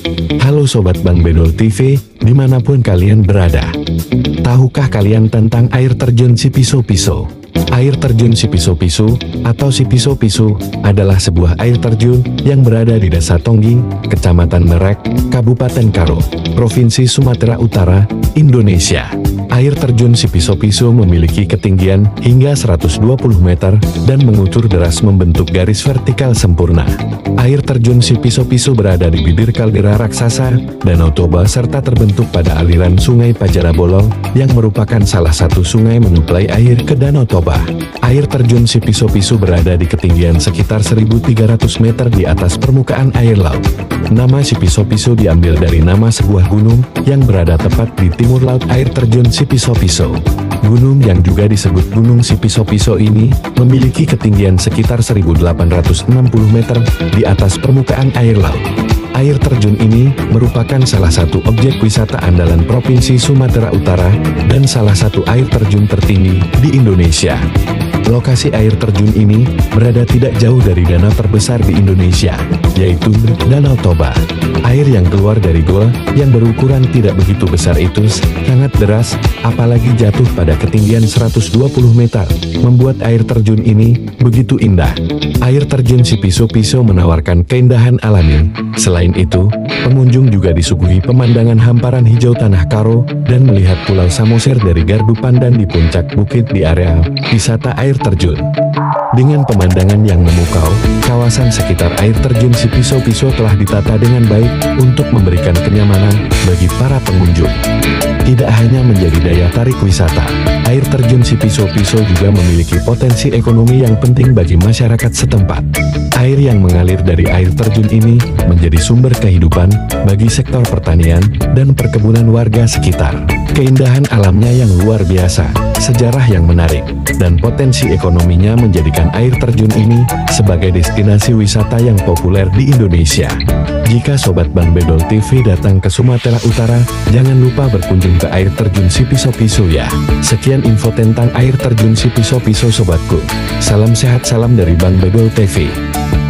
Halo Sobat Bang Bedol TV, dimanapun kalian berada. Tahukah kalian tentang air terjun Sipiso-Piso? Air terjun Sipiso-Piso atau Sipiso-Piso adalah sebuah air terjun yang berada di Desa Tongging, Kecamatan Merek, Kabupaten Karo, Provinsi Sumatera Utara, Indonesia. Air terjun Sipiso-Piso memiliki ketinggian hingga 120 meter dan mengucur deras membentuk garis vertikal sempurna. Air terjun Sipiso-Piso berada di bibir kaldera raksasa, Danau Toba serta terbentuk pada aliran Sungai Pajara Bolong yang merupakan salah satu sungai menyuplai air ke Danau Toba. Air terjun Sipiso-Piso berada di ketinggian sekitar 1.300 meter di atas permukaan air laut. Nama Sipiso-Piso diambil dari nama sebuah gunung yang berada tepat di timur laut air terjun Sipiso-Piso. Gunung yang juga disebut Gunung Sipiso-Piso ini memiliki ketinggian sekitar 1.860 meter di atas permukaan air laut. Air terjun ini merupakan salah satu objek wisata andalan Provinsi Sumatera Utara dan salah satu air terjun tertinggi di Indonesia. Lokasi air terjun ini berada tidak jauh dari danau terbesar di Indonesia, yaitu Danau Toba. Air yang keluar dari gua yang berukuran tidak begitu besar itu sangat deras, apalagi jatuh pada ketinggian 120 meter, membuat air terjun ini begitu indah. Air terjun Sipiso-Piso menawarkan keindahan alami. Selain itu, pengunjung juga disuguhi pemandangan hamparan hijau tanah Karo dan melihat Pulau Samosir dari gardu pandan di puncak bukit di area wisata air terjun. Dengan pemandangan yang memukau, kawasan sekitar air terjun Sipiso-Piso telah ditata dengan baik untuk memberikan kenyamanan bagi para pengunjung. Tidak hanya menjadi daya tarik wisata, air terjun Sipiso-Piso juga memiliki potensi ekonomi yang penting bagi masyarakat setempat. Air yang mengalir dari air terjun ini menjadi sumber kehidupan bagi sektor pertanian dan perkebunan warga sekitar. Keindahan alamnya yang luar biasa, sejarah yang menarik, dan potensi ekonominya menjadikan air terjun ini sebagai destinasi wisata yang populer di Indonesia. Jika Sobat Bang Bedol TV datang ke Sumatera Utara, jangan lupa berkunjung ke air terjun Sipiso-Piso ya. Sekian info tentang air terjun Sipiso-Piso sobatku. Salam sehat, salam dari Bang Bedol TV.